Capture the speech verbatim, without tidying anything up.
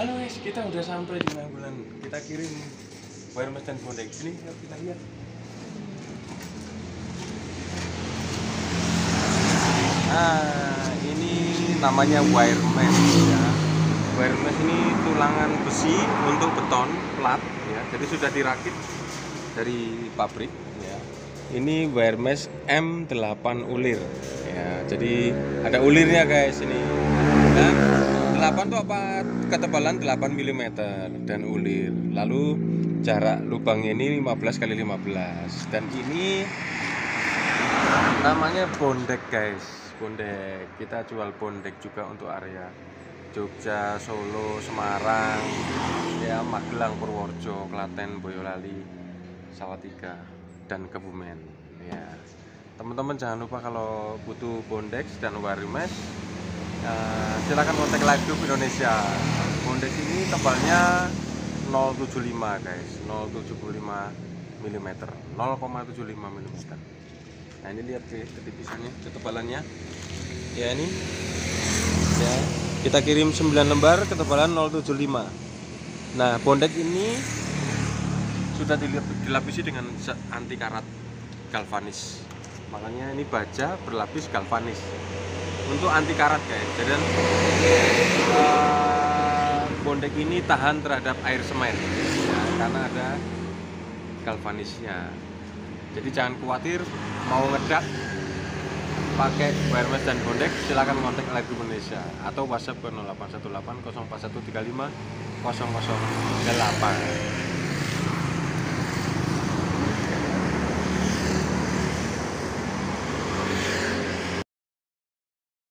Halo guys, kita udah sampai di Nainggolan. Kita kirim wire mesh dan bondek. Sini yuk kita lihat. Nah, ini namanya wire mesh ya. Wire mesh ini tulangan besi untuk beton plat ya. Jadi sudah dirakit dari pabrik ya. Ini wire mesh M delapan ulir ya. Jadi ada ulirnya guys ini. Dan delapan itu apa? Ketebalan delapan milimeter dan ulir. Lalu jarak lubangnya ini lima belas kali lima belas. Dan ini namanya bondek guys. Bondek. Kita jual bondek juga untuk area Jogja, Solo, Semarang, ya Magelang, Purworejo, Klaten, Boyolali, Salatiga, dan Kebumen. Ya, teman-teman jangan lupa kalau butuh bondek dan wire mesh, uh, silakan kontak Live Group Indonesia. Bondek ini tebalnya nol tujuh lima guys, nol tujuh lima milimeter, nol koma tujuh lima milimeter. Nah ini lihat ke ketipisannya, ketebalannya. Ya ini. Ya. Kita kirim sembilan lembar, ketebalan nol tujuh lima. Nah, bondek ini sudah dilapisi dengan anti karat galvanis. Makanya ini baja berlapis galvanis untuk anti karat guys. Jadi uh, bondek ini tahan terhadap air semen ya, karena ada galvanisnya. Jadi jangan khawatir mau ngedak pakai wire mesh dan bondek, silakan kontak Live Group Indonesia atau WhatsApp ke nol delapan satu delapan nol empat satu tiga lima nol nol delapan.